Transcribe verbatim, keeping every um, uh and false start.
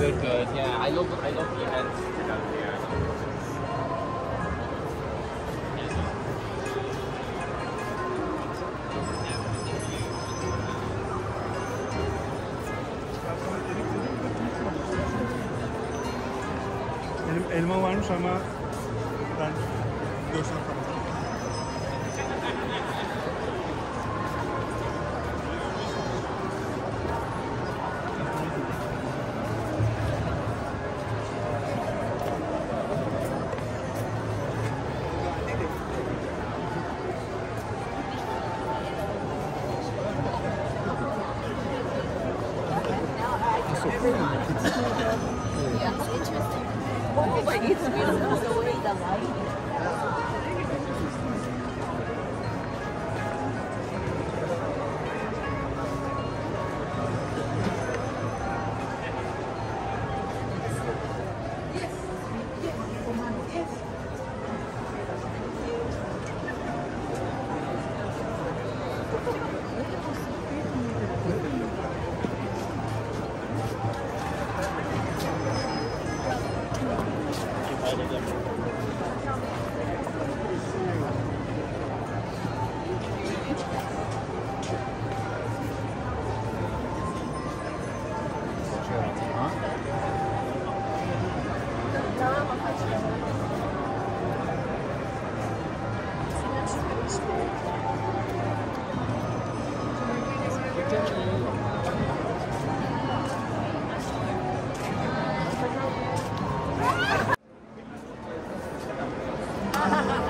Good, good. Yeah, I love I love the events down here. Benim elma varmış ama ben görsem tamam. Yeah, it's interesting. Oh, but it's beautiful the way the light. Ha ha ha.